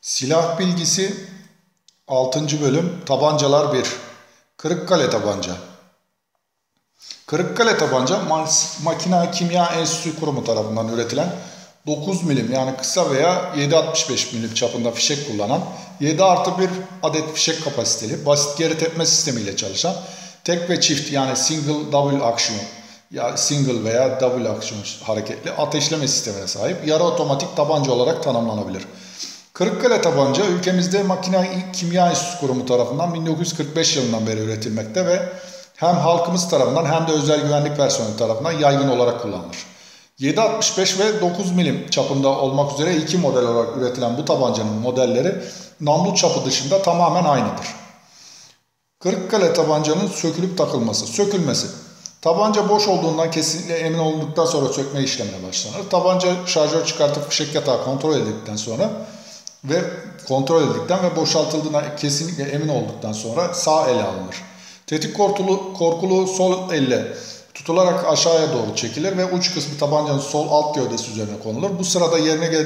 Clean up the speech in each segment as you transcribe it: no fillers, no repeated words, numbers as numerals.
Silah bilgisi 6. bölüm Tabancalar 1. Kırıkkale tabanca. Kırıkkale tabanca Makina Kimya Enstitüsü Kurumu tarafından üretilen 9 milim yani kısa veya 7.65 milim çapında fişek kullanan 7+1 adet fişek kapasiteli basit geri tepme sistemiyle çalışan tek ve çift yani single double action ya single veya double action hareketli ateşleme sistemine sahip yarı otomatik tabanca olarak tanımlanabilir. Kırıkkale tabanca ülkemizde Makina Kimya Enstitüsü Kurumu tarafından 1945 yılından beri üretilmekte ve hem halkımız tarafından hem de özel güvenlik personeli tarafından yaygın olarak kullanılır. 7.65 ve 9 milim çapında olmak üzere iki model olarak üretilen bu tabancanın modelleri namlu çapı dışında tamamen aynıdır. Kırıkkale tabancanın sökülüp takılması, sökülmesi. Tabanca boş olduğundan kesinlikle emin olduktan sonra sökme işlemine başlanır. Tabanca şarjör çıkartıp fişek yatağı kontrol edildikten ve boşaltıldığına kesinlikle emin olduktan sonra sağ ele alınır. Tetik korkulu sol elle tutularak aşağıya doğru çekilir ve uç kısmı tabancanın sol alt gövdesi üzerine konulur. Bu sırada yerine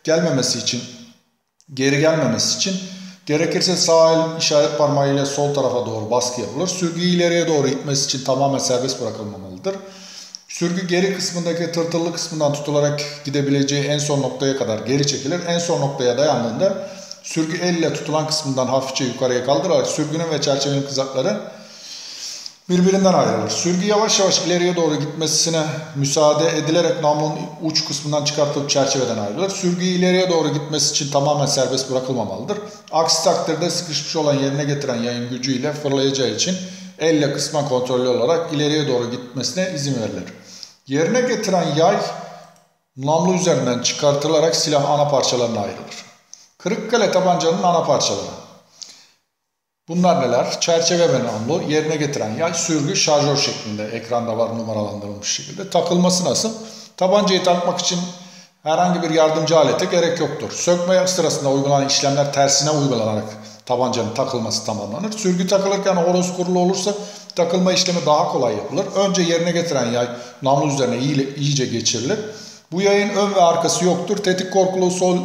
geri gelmemesi için gerekirse sağ el işaret parmağı ile sol tarafa doğru baskı yapılır. Sürgüyü ileriye doğru itmesi için tamamen serbest bırakılmamalıdır. Sürgü geri kısmındaki tırtıllı kısmından tutularak gidebileceği en son noktaya kadar geri çekilir. En son noktaya dayandığında sürgü el ile tutulan kısmından hafifçe yukarıya kaldırılarak sürgünün ve çerçevenin kızakları birbirinden ayrılır. Sürgü yavaş yavaş ileriye doğru gitmesine müsaade edilerek namlunun uç kısmından çıkartılıp çerçeveden ayrılır. Sürgüyü ileriye doğru gitmesi için tamamen serbest bırakılmamalıdır. Aksi takdirde sıkışmış olan yerine getiren yayın gücüyle fırlayacağı için elle kısmen kontrollü olarak ileriye doğru gitmesine izin verilir. Yerine getiren yay namlu üzerinden çıkartılarak silah ana parçalarına ayrılır. Kırıkkale tabancanın ana parçaları. Bunlar neler? Çerçeve ve namlu, yerine getiren yay, sürgü, şarjör şeklinde ekranda var numaralandırılmış şekilde. Takılması nasıl? Tabancayı takmak için herhangi bir yardımcı alete gerek yoktur. Sökme sırasında uygulanan işlemler tersine uygulanarak tabancanın takılması tamamlanır. Sürgü takılırken horoz kurulu olursa takılma işlemi daha kolay yapılır. Önce yerine getiren yay namlu üzerine iyice geçirilir. Bu yayın ön ve arkası yoktur. Tetik korkulu sol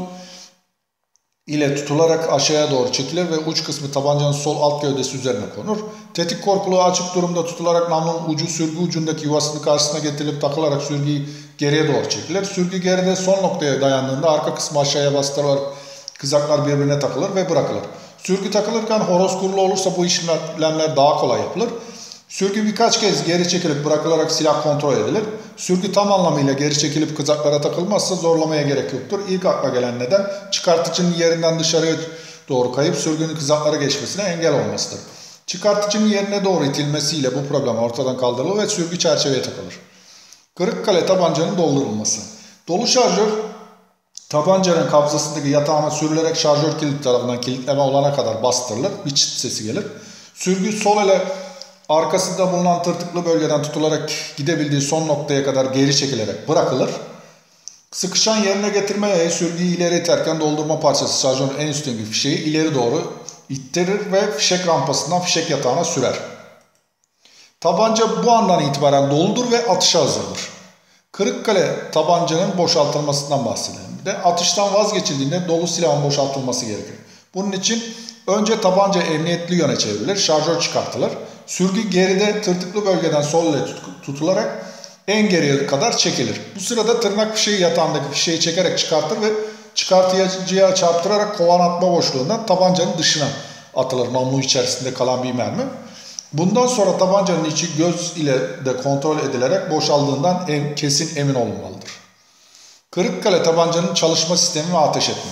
ile tutularak aşağıya doğru çekilir ve uç kısmı tabancanın sol alt gövdesi üzerine konur. Tetik korkulu açık durumda tutularak namlunun ucu sürgü ucundaki yuvasının karşısına getirilip takılarak sürgüyü geriye doğru çekilir. Sürgü geride son noktaya dayandığında arka kısmı aşağıya bastırılarak kızaklar birbirine takılır ve bırakılır. Sürgü takılırken horoz kurulu olursa bu işlemler daha kolay yapılır. Sürgü birkaç kez geri çekilip bırakılarak silah kontrol edilir. Sürgü tam anlamıyla geri çekilip kızaklara takılmazsa zorlamaya gerek yoktur. İlk akla gelen neden çıkartıcının yerinden dışarıya doğru kayıp sürgünün kızaklara geçmesine engel olmasıdır. Çıkartıcının yerine doğru itilmesiyle bu problem ortadan kaldırılır ve sürgü çerçeveye takılır. Kırıkkale tabancanın doldurulması. Dolu şarjör tabancanın kabzasındaki yatağına sürülerek şarjör kilidi tarafından kilitleme olana kadar bastırılır. Bir çıt sesi gelir. Sürgü sol ele arkasında bulunan tırtıklı bölgeden tutularak gidebildiği son noktaya kadar geri çekilerek bırakılır. Sıkışan yerine getirme yayı sürgüyü ileri iterken doldurma parçası şarjörün en üstündeki fişeği ileri doğru ittirir ve fişek rampasından fişek yatağına sürer. Tabanca bu andan itibaren doludur ve atışa hazırdır. Kırıkkale tabancanın boşaltılmasından bahsedelim. Bir de atıştan vazgeçildiğinde dolu silahın boşaltılması gerekir. Bunun için önce tabanca emniyetli yöne çevrilir, şarjör çıkartılır. Sürgü geride tırtıklı bölgeden sol ile tutularak en geriye kadar çekilir. Bu sırada tırnak fişeği yatağındaki fişeği çekerek çıkartır ve çıkartıcıya çarptırarak kovan atma boşluğundan tabancanın dışına atılır namlu içerisinde kalan bir mermi. Bundan sonra tabancanın içi göz ile de kontrol edilerek boşaldığından kesin emin olunmalıdır. Kırıkkale tabancanın çalışma sistemi ve ateş etme.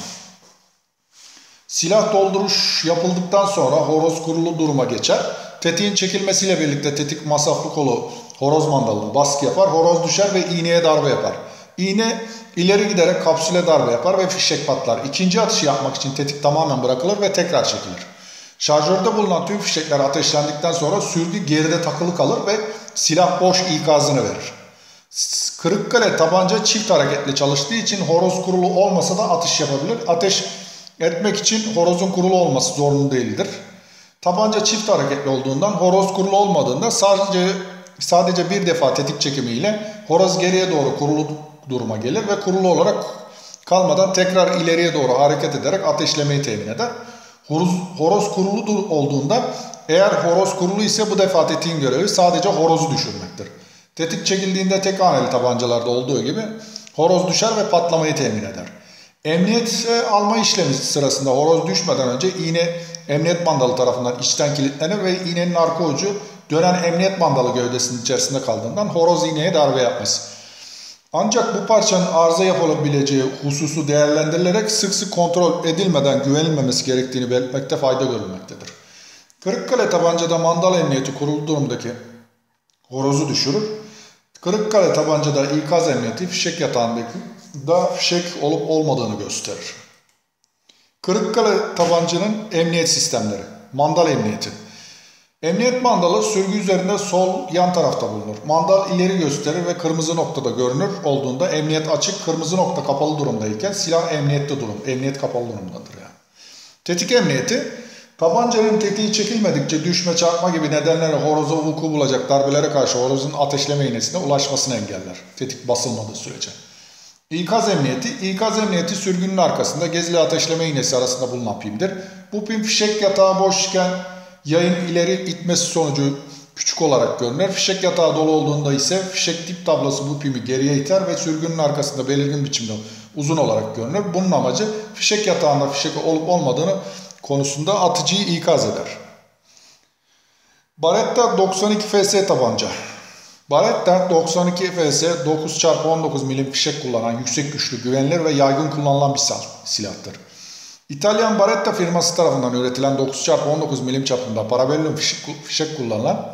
Silah dolduruş yapıldıktan sonra horoz kurulu duruma geçer. Tetiğin çekilmesiyle birlikte tetik masaflı kolu horoz mandalına baskı yapar. Horoz düşer ve iğneye darbe yapar. İğne ileri giderek kapsüle darbe yapar ve fişek patlar. İkinci atışı yapmak için tetik tamamen bırakılır ve tekrar çekilir. Şarjörde bulunan tüm fişekler ateşlendikten sonra sürgü geride takılı kalır ve silah boş ikazını verir. Kırıkkale tabanca çift hareketli çalıştığı için horoz kurulu olmasa da atış yapabilir. Ateş etmek için horozun kurulu olması zorunlu değildir. Tabanca çift hareketli olduğundan horoz kurulu olmadığında sadece bir defa tetik çekimiyle horoz geriye doğru kurulu duruma gelir ve kurulu olarak kalmadan tekrar ileriye doğru hareket ederek ateşlemeyi temin eder. Horoz kurulu olduğunda, eğer horoz kurulu ise bu defa tetiğin görevi sadece horozu düşürmektir. Tetik çekildiğinde tek haneli tabancalarda olduğu gibi horoz düşer ve patlamayı temin eder. Emniyet alma işlemi sırasında horoz düşmeden önce iğne emniyet mandalı tarafından içten kilitlenir ve iğnenin arka ucu dönen emniyet mandalı gövdesinin içerisinde kaldığından horoz iğneye darbe yapmaz. Ancak bu parçanın arıza yapılabileceği hususu değerlendirilerek sık sık kontrol edilmeden güvenilmemesi gerektiğini belirtmekte fayda görülmektedir. Kırıkkale tabancada mandal emniyeti kurulu durumdaki horozu düşürür. Kırıkkale tabancada ikaz emniyeti fişek yatağındaki da fişek olup olmadığını gösterir. Kırıkkale tabancanın emniyet sistemleri. Mandal emniyeti. Emniyet mandalı sürgü üzerinde sol yan tarafta bulunur. Mandal ileri gösterir ve kırmızı noktada görünür olduğunda emniyet açık, kırmızı nokta kapalı durumdayken silah emniyette emniyet kapalı durumdadır yani. Tetik emniyeti, tabancanın tetiği çekilmedikçe düşme, çarpma gibi nedenlerle horoza vuku bulacak darbelere karşı horozun ateşleme iğnesine ulaşmasını engeller. Tetik basılmadığı sürece. İkaz emniyeti sürgünün arkasında gezili ateşleme iğnesi arasında bulunan pimdir. Bu pim fişek yatağı boşken yayın ileri itmesi sonucu küçük olarak görünür. Fişek yatağı dolu olduğunda ise fişek dip tablası bu pimi geriye iter ve sürgünün arkasında belirgin biçimde uzun olarak görünür. Bunun amacı fişek yatağında fişek olup olmadığını konusunda atıcıyı ikaz eder. Barretta 92 FS tabanca. Barretta 92 FS 9x19 milim fişek kullanan yüksek güçlü, güvenilir ve yaygın kullanılan bir silahtır. İtalyan Barretta firması tarafından üretilen 9x19 milim çapında parabellum fişek kullanılan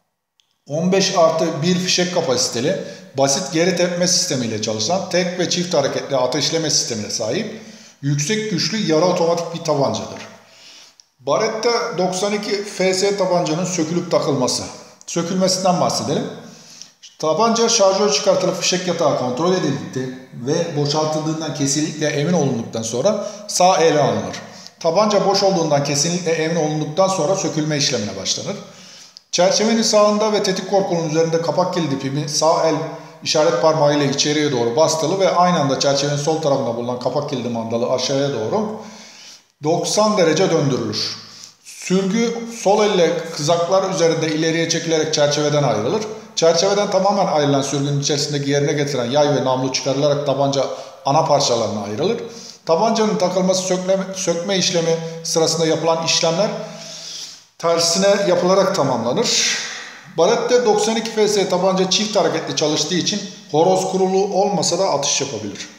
15+1 fişek kapasiteli basit geri tepme sistemiyle çalışan tek ve çift hareketli ateşleme sistemine sahip yüksek güçlü yarı otomatik bir tabancadır. Barretta 92 FS tabancanın sökülüp takılması. Sökülmesinden bahsedelim. Tabanca şarjör çıkartılıp fişek yatağı kontrol edildi ve boşaltıldığından kesinlikle emin olunduktan sonra sağ ele alınır. Tabanca boş olduğundan kesinlikle emin olunduktan sonra sökülme işlemine başlanır. Çerçevenin sağında ve tetik korkulunun üzerinde kapak kilidi pimi sağ el işaret parmağı ile içeriye doğru bastılı ve aynı anda çerçevenin sol tarafında bulunan kapak kilidi mandalı aşağıya doğru 90 derece döndürülür. Sürgü sol elle kızaklar üzerinde ileriye çekilerek çerçeveden ayrılır. Çerçeveden tamamen ayrılan sürgünün içerisindeki yerine getiren yay ve namlu çıkarılarak tabanca ana parçalarına ayrılır. Tabancanın takılması sökme işlemi sırasında yapılan işlemler tersine yapılarak tamamlanır. Barretta 92 FS tabanca çift hareketli çalıştığı için horoz kurulu olmasa da atış yapabilir.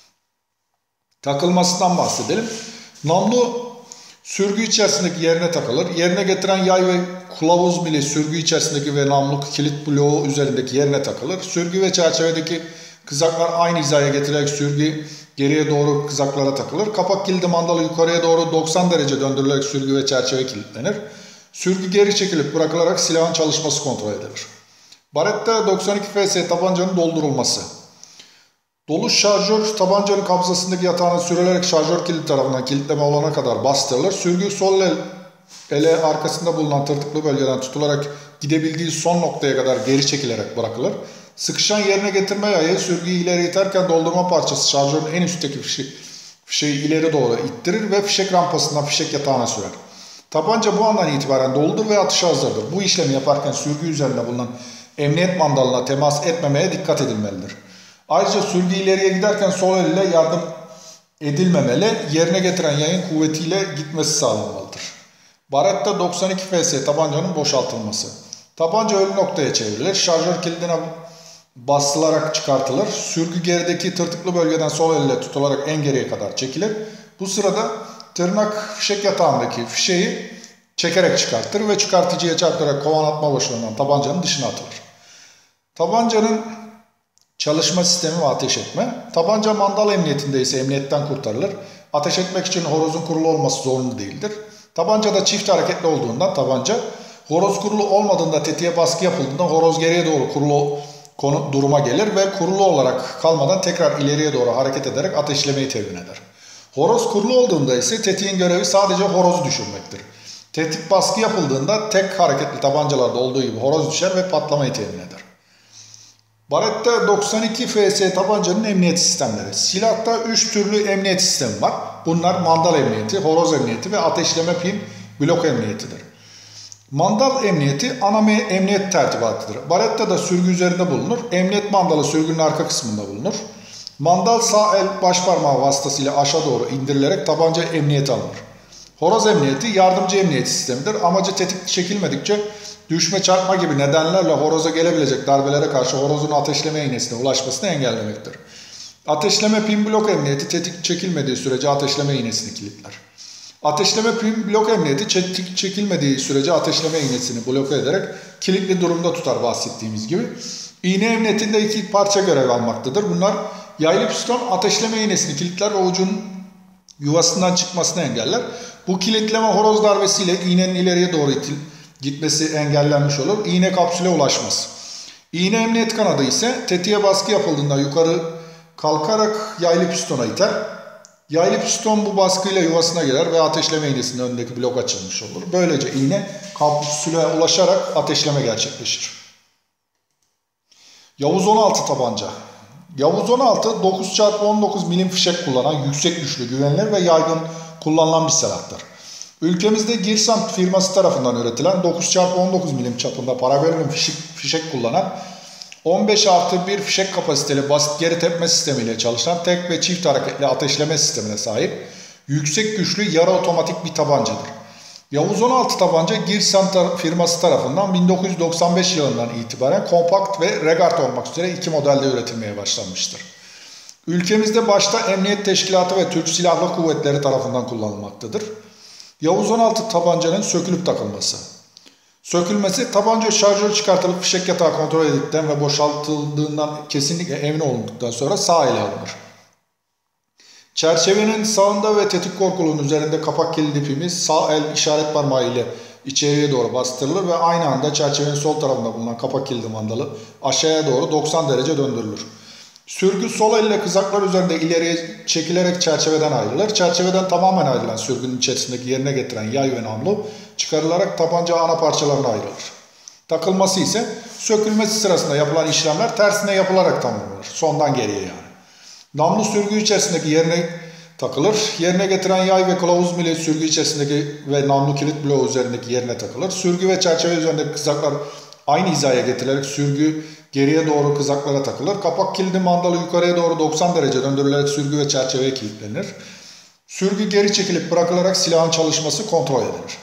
Takılmasından bahsedelim. Namlu sürgü içerisindeki yerine takılır. Yerine getiren yay ve kılavuz mili sürgü içerisindeki ve namlu kilit bloğu üzerindeki yerine takılır. Sürgü ve çerçevedeki kızaklar aynı hizaya getirilerek sürgü geriye doğru kızaklara takılır. Kapak kilidi mandalı yukarıya doğru 90 derece döndürülerek sürgü ve çerçeve kilitlenir. Sürgü geri çekilip bırakılarak silahın çalışması kontrol edilir. Barretta 92 FS tabancanın doldurulması. Dolu şarjör tabancanın kabzasındaki yatağına sürülerek şarjör kilidi tarafından kilitleme olana kadar bastırılır. Sürgü sol ele arkasında bulunan tırtıklı bölgeden tutularak gidebildiği son noktaya kadar geri çekilerek bırakılır. Sıkışan yerine getirme yayı sürgüyü ileri iterken doldurma parçası şarjörün en üstteki fişeği ileri doğru ittirir ve fişek rampasından fişek yatağına sürer. Tabanca bu andan itibaren doludur ve atışa hazırdır. Bu işlemi yaparken sürgü üzerinde bulunan emniyet mandalına temas etmemeye dikkat edilmelidir. Ayrıca sürgü ileriye giderken sol elle yardım edilmemeli, yerine getiren yayın kuvvetiyle gitmesi sağlanmalıdır. Barretta 92 FS tabancanın boşaltılması. Tabanca ölü noktaya çevrilir, şarjör kilidine basılarak çıkartılır, sürgü gerideki tırtıklı bölgeden sol elle tutularak en geriye kadar çekilir. Bu sırada tırnak fişek yatağındaki fişeği çekerek çıkartır ve çıkartıcıya çarptırarak kovan atma boşluğundan tabancanın dışına atılır. Tabancanın çalışma sistemi ve ateş etme. Tabanca mandal emniyetinde ise emniyetten kurtarılır. Ateş etmek için horozun kurulu olması zorunlu değildir. Tabancada çift hareketli olduğundan tabanca, horoz kurulu olmadığında tetiğe baskı yapıldığında horoz geriye doğru kurulu duruma gelir ve kurulu olarak kalmadan tekrar ileriye doğru hareket ederek ateşlemeyi temin eder. Horoz kurulu olduğunda ise tetiğin görevi sadece horozu düşürmektir. Tetik baskı yapıldığında tek hareketli tabancalarda olduğu gibi horoz düşer ve patlamayı temin eder. Barretta 92 FS tabancanın emniyet sistemleri. Silahta 3 türlü emniyet sistemi var. Bunlar mandal emniyeti, horoz emniyeti ve ateşleme pin blok emniyetidir. Mandal emniyeti ana emniyet tertibatıdır. Barretta'da sürgü üzerinde bulunur. Emniyet mandalı sürgünün arka kısmında bulunur. Mandal sağ el baş parmağı vasıtasıyla aşağı doğru indirilerek tabanca emniyeti alınır. Horoz emniyeti yardımcı emniyet sistemidir. Amacı tetik çekilmedikçe düşme, çarpma gibi nedenlerle horoza gelebilecek darbelere karşı horozun ateşleme iğnesine ulaşmasını engellemektir. Ateşleme pin blok emniyeti tetik çekilmediği sürece ateşleme iğnesini kilitler. Ateşleme pin blok emniyeti tetik çekilmediği sürece ateşleme iğnesini bloke ederek kilitli durumda tutar bahsettiğimiz gibi. İğne emniyetinde iki parça görev almaktadır. Bunlar yaylı piston ateşleme iğnesini kilitler ve ucun yuvasından çıkmasını engeller. Bu kilitleme horoz darbesiyle iğnenin ileriye doğru gitmesi engellenmiş olur. İğne kapsüle ulaşmaz. İğne emniyet kanadı ise tetiğe baskı yapıldığında yukarı kalkarak yaylı pistona iter. Yaylı piston bu baskıyla yuvasına girer ve ateşleme iğnesinin önündeki blok açılmış olur. Böylece iğne kapsüle ulaşarak ateşleme gerçekleşir. Yavuz 16 tabanca. Yavuz 16 9x19 milim fişek kullanan yüksek güçlü, güvenilir ve yaygın kullanılan bir silahtır. Ülkemizde Girsant firması tarafından üretilen 9x19 milim çapında parabellum fişek kullanan 15+1 fişek kapasiteli basit geri tepme sistemiyle çalışan tek ve çift hareketli ateşleme sistemine sahip yüksek güçlü yarı otomatik bir tabancadır. Yavuz 16 tabanca Girsant firması tarafından 1995 yılından itibaren kompakt ve regard olmak üzere iki modelde üretilmeye başlanmıştır. Ülkemizde başta Emniyet Teşkilatı ve Türk Silahlı Kuvvetleri tarafından kullanılmaktadır. Yavuz 16 tabancanın sökülüp takılması. Sökülmesi tabanca şarjör çıkartılıp fişek yatağı kontrol edildikten ve boşaltıldığından kesinlikle emin olduktan sonra sağ ele alınır. Çerçevenin sağında ve tetik korkuluğun üzerinde kapak kilidi ipimiz sağ el işaret parmağı ile içeriye doğru bastırılır ve aynı anda çerçevenin sol tarafında bulunan kapak kilidi mandalı aşağıya doğru 90 derece döndürülür. Sürgü sol elle kızaklar üzerinde ileriye çekilerek çerçeveden ayrılır. Çerçeveden tamamen ayrılan sürgünün içerisindeki yerine getiren yay ve namlu çıkarılarak tabanca ana parçalarına ayrılır. Takılması ise sökülmesi sırasında yapılan işlemler tersine yapılarak tamamlanır. Sondan geriye yani. Namlu sürgü içerisindeki yerine takılır. Yerine getiren yay ve kılavuz mili sürgü içerisindeki ve namlu kilit bloğu üzerindeki yerine takılır. Sürgü ve çerçeve üzerindeki kızaklar aynı hizaya getirilerek sürgü geriye doğru kızaklara takılır. Kapak kilidi mandalı yukarıya doğru 90 derece döndürülerek sürgü ve çerçeveye kilitlenir. Sürgü geri çekilip bırakılarak silahın çalışması kontrol edilir.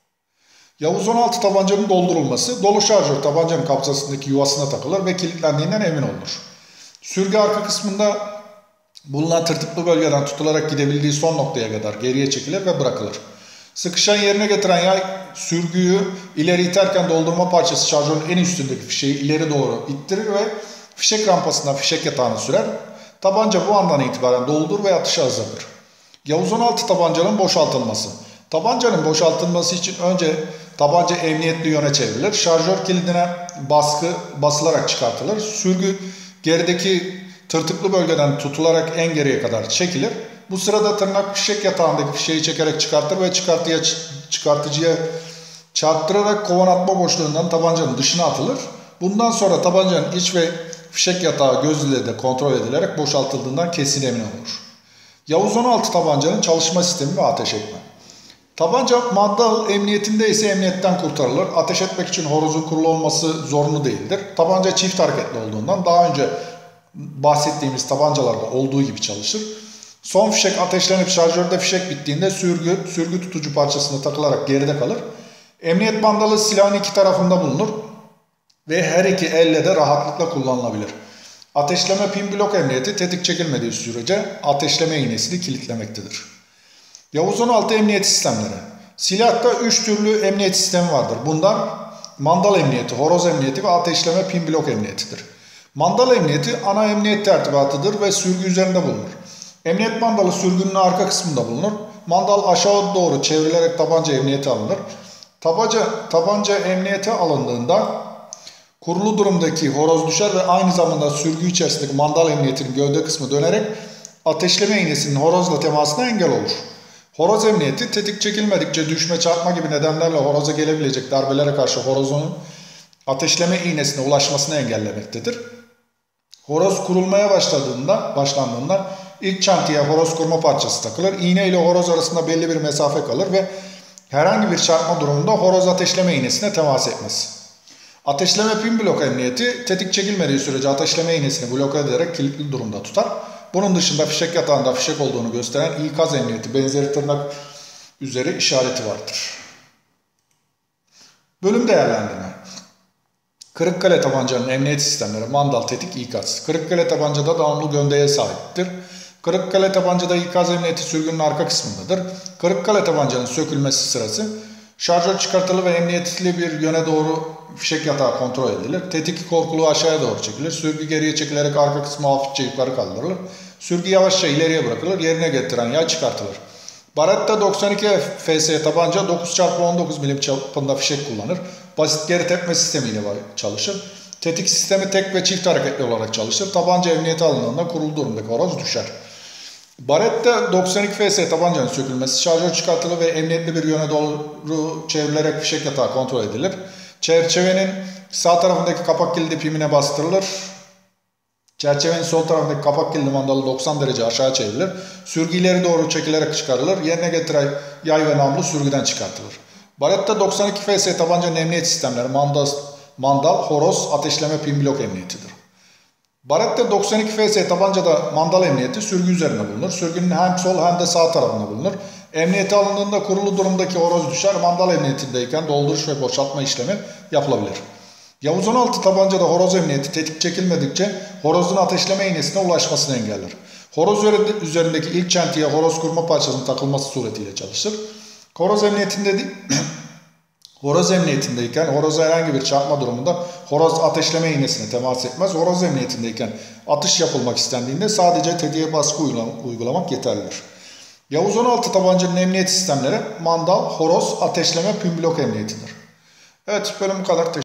Yavuz 16 tabancanın doldurulması, dolu şarjör tabancanın kabzasındaki yuvasına takılır ve kilitlendiğinden emin olunur. Sürgü arka kısmında bulunan tırtıklı bölgeden tutularak gidebildiği son noktaya kadar geriye çekilir ve bırakılır. Sıkışan yerine getiren yay sürgüyü ileri iterken doldurma parçası şarjörün en üstündeki fişeği ileri doğru ittirir ve fişek rampasından fişek yatağını sürer. Tabanca bu andan itibaren doldur ve atışa hazırdır. Yavuz 16 tabancanın boşaltılması. Tabancanın boşaltılması için önce tabanca emniyetli yöne çevrilir. Şarjör kilidine basılarak çıkartılır. Sürgü gerideki tırtıklı bölgeden tutularak en geriye kadar çekilir. Bu sırada tırnak fişek yatağındaki fişeği çekerek çıkartır ve çıkartıcıya çarptırarak kovan atma boşluğundan tabancanın dışına atılır. Bundan sonra tabancanın iç ve fişek yatağı göz ile de kontrol edilerek boşaltıldığından kesin emin olunur. Yavuz 16 tabancanın çalışma sistemi ve ateş etme. Tabanca mandal emniyetinde ise emniyetten kurtarılır. Ateş etmek için horozun kurulu olması zorunlu değildir. Tabanca çift hareketli olduğundan daha önce bahsettiğimiz tabancalarda olduğu gibi çalışır. Son fişek ateşlenip şarjörde fişek bittiğinde sürgü tutucu parçasına takılarak geride kalır. Emniyet mandalı silahın iki tarafında bulunur ve her iki elle de rahatlıkla kullanılabilir. Ateşleme pin blok emniyeti tetik çekilmediği sürece ateşleme iğnesini kilitlemektedir. Yavuz 16 emniyet sistemleri. Silahta 3 türlü emniyet sistemi vardır. Bunlar mandal emniyeti, horoz emniyeti ve ateşleme pin blok emniyetidir. Mandal emniyeti ana emniyet tertibatıdır ve sürgü üzerinde bulunur. Emniyet mandalı sürgünün arka kısmında bulunur. Mandal aşağı doğru çevrilerek tabanca emniyete alınır. Tabanca emniyete alındığında kurulu durumdaki horoz düşer ve aynı zamanda sürgü içerisindeki mandal emniyetinin gövde kısmı dönerek ateşleme iğnesinin horozla temasına engel olur. Horoz emniyeti tetik çekilmedikçe düşme, çarpma gibi nedenlerle horoza gelebilecek darbelere karşı horozun ateşleme iğnesine ulaşmasını engellemektedir. Horoz kurulmaya başlandığında ilk çentiye horoz kurma parçası takılır. İğne ile horoz arasında belli bir mesafe kalır ve herhangi bir çarpma durumunda horoz ateşleme iğnesine temas etmez. Ateşleme pin blok emniyeti tetik çekilmediği sürece ateşleme iğnesini bloke ederek kilitli durumda tutar. Bunun dışında fişek yatağında fişek olduğunu gösteren ikaz emniyeti benzeri tırnak üzeri işareti vardır. Bölüm değerlendirme. Kırıkkale tabancanın emniyet sistemleri mandal, tetik, ikaz. Kırıkkale tabancada devamlı göndeye sahiptir. Kırıkkale tabancada ikaz emniyeti sürgünün arka kısmındadır. Kırıkkale tabancanın sökülmesi sırası şarjör çıkartılır ve emniyetli bir yöne doğru fişek yatağı kontrol edilir. Tetik korkuluğu aşağıya doğru çekilir. Sürgü geriye çekilerek arka kısmı hafifçe yukarı kaldırılır. Sürgü yavaşça ileriye bırakılır. Yerine getiren yay çıkartılır. Barretta 92 FS tabanca 9x19 milim çapında fişek kullanır. Basit geri tepme sistemiyle çalışır. Tetik sistemi tek ve çift hareketli olarak çalışır. Tabanca emniyete alındığında kurulu durumdaki horoz düşer. Barretta 92 FS tabancanın sökülmesi şarjör çıkartılır ve emniyetli bir yöne doğru çevrilerek fişek yatağı kontrol edilir. Çerçevenin sağ tarafındaki kapak kilidi pimine bastırılır. Çerçevenin sol tarafındaki kapak kilidi mandalı 90 derece aşağı çevrilir. Sürgü ileri doğru çekilerek çıkarılır. Yerine getiren yay ve namlu sürgüden çıkartılır. Barretta 92 FS tabancanın emniyet sistemleri mandal, horoz, ateşleme pin blok emniyetidir. Barretta 92 FS tabancada mandal emniyeti sürgü üzerinde bulunur. Sürgünün hem sol hem de sağ tarafında bulunur. Emniyete alındığında kurulu durumdaki horoz düşer. Mandal emniyetindeyken dolduruş ve boşaltma işlemi yapılabilir. Yavuz 16 tabancada horoz emniyeti tetik çekilmedikçe horozun ateşleme iğnesine ulaşmasını engeller. Horoz üzerindeki ilk çentiye horoz kurma parçasının takılması suretiyle çalışır. Horoz emniyetindeyken horoza herhangi bir çarpma durumunda horoz ateşleme iğnesine temas etmez. Horoz emniyetindeyken atış yapılmak istendiğinde sadece tetiğe baskı uygulamak yeterlidir. Yavuz 16 tabancanın emniyet sistemleri mandal, horoz, ateşleme, pin blok emniyetidir. Evet, bölüm bu kadar.